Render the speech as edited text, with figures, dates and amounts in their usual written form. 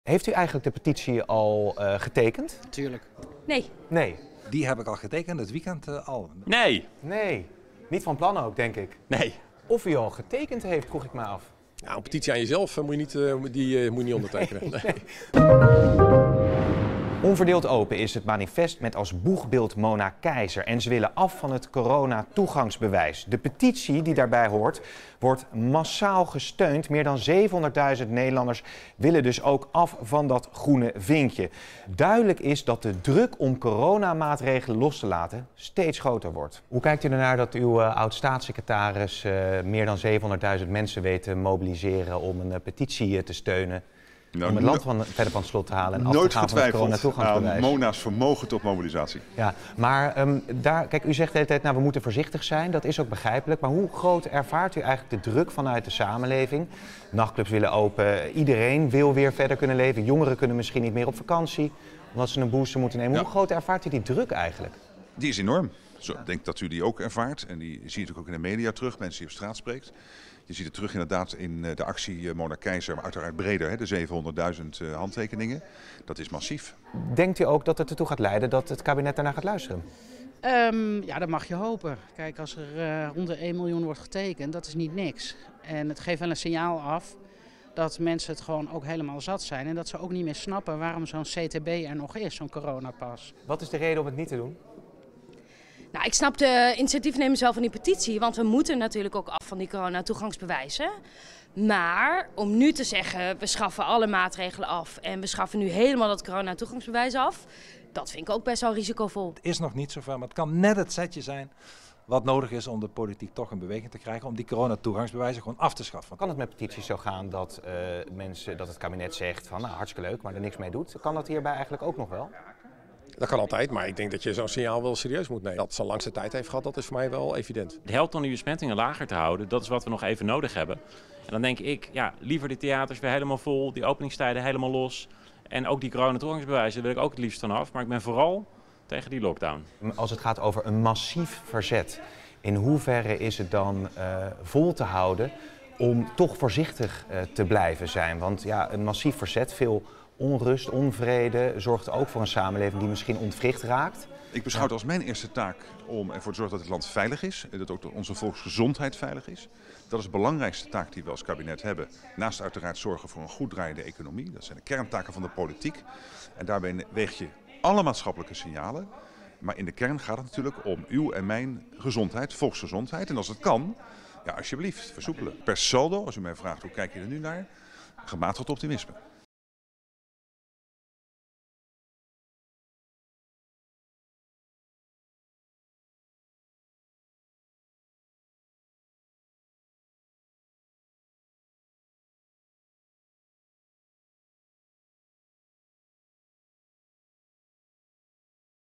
Heeft u eigenlijk de petitie al getekend? Tuurlijk. Nee. Nee. Die heb ik al getekend, het weekend al. Nee. Nee. Niet van plan ook, denk ik. Nee. Of u al getekend heeft, vroeg ik me af. Nou, een petitie aan jezelf moet je niet ondertekenen. Nee. Onverdeeld Open is het manifest met als boegbeeld Mona Keizer. En ze willen af van het corona-toegangsbewijs. De petitie die daarbij hoort, wordt massaal gesteund. Meer dan 700.000 Nederlanders willen dus ook af van dat groene vinkje. Duidelijk is dat de druk om coronamaatregelen los te laten steeds groter wordt. Hoe kijkt u ernaar dat uw oud-staatssecretaris meer dan 700.000 mensen weet te mobiliseren om een petitie te steunen? Om het land verder van het slot te halen en af te gaan van het coronatoegangsbewijs. Mona's vermogen tot mobilisatie. Ja, maar kijk, u zegt de hele tijd, nou, we moeten voorzichtig zijn. Dat is ook begrijpelijk. Maar hoe groot ervaart u eigenlijk de druk vanuit de samenleving? Nachtclubs willen open, iedereen wil weer verder kunnen leven. Jongeren kunnen misschien niet meer op vakantie, omdat ze een booster moeten nemen. Ja. Hoe groot ervaart u die druk eigenlijk? Die is enorm. Ik denk dat u die ook ervaart. En die zie je natuurlijk ook in de media terug, mensen die op straat spreekt. Je ziet het terug inderdaad in de actie Mona Keizer, maar uiteraard breder, de 700.000 handtekeningen. Dat is massief. Denkt u ook dat het ertoe gaat leiden dat het kabinet daarna gaat luisteren? Ja, dat mag je hopen. Kijk, als er rond de 1 miljoen wordt getekend, dat is niet niks. En het geeft wel een signaal af dat mensen het gewoon ook helemaal zat zijn. En dat ze ook niet meer snappen waarom zo'n CTB er nog is, zo'n coronapas. Wat is de reden om het niet te doen? Nou, ik snap de initiatiefnemers wel van die petitie, want we moeten natuurlijk ook af van die corona-toegangsbewijzen. Maar om nu te zeggen, we schaffen alle maatregelen af en we schaffen nu helemaal dat corona-toegangsbewijs af, dat vind ik ook best wel risicovol. Het is nog niet zover, maar het kan net het setje zijn wat nodig is om de politiek toch in beweging te krijgen om die coronatoegangsbewijzen gewoon af te schaffen. Kan het met petities zo gaan dat dat het kabinet zegt van nou, hartstikke leuk, maar er niks mee doet? Kan dat hierbij eigenlijk ook nog wel? Dat kan altijd, maar ik denk dat je zo'n signaal wel serieus moet nemen. Dat het zo langste tijd heeft gehad, dat is voor mij wel evident. Het helpt om die besmettingen lager te houden. Dat is wat we nog even nodig hebben. En dan denk ik, ja, liever de theaters weer helemaal vol, die openingstijden helemaal los. En ook die coronatoegangsbewijzen wil ik ook het liefst vanaf. Maar ik ben vooral tegen die lockdown. Als het gaat over een massief verzet, in hoeverre is het dan vol te houden om toch voorzichtig te blijven zijn? Want ja, een massief verzet, veel onrust, onvrede, zorgt ook voor een samenleving die misschien ontwricht raakt. Ik beschouw het als mijn eerste taak om ervoor te zorgen dat het land veilig is. En dat ook onze volksgezondheid veilig is. Dat is de belangrijkste taak die we als kabinet hebben. Naast uiteraard zorgen voor een goed draaiende economie. Dat zijn de kerntaken van de politiek. En daarbij weeg je alle maatschappelijke signalen. Maar in de kern gaat het natuurlijk om uw en mijn gezondheid, volksgezondheid. En als het kan, ja, alsjeblieft, versoepelen. Per saldo, als u mij vraagt hoe kijk je er nu naar, gematigd optimisme.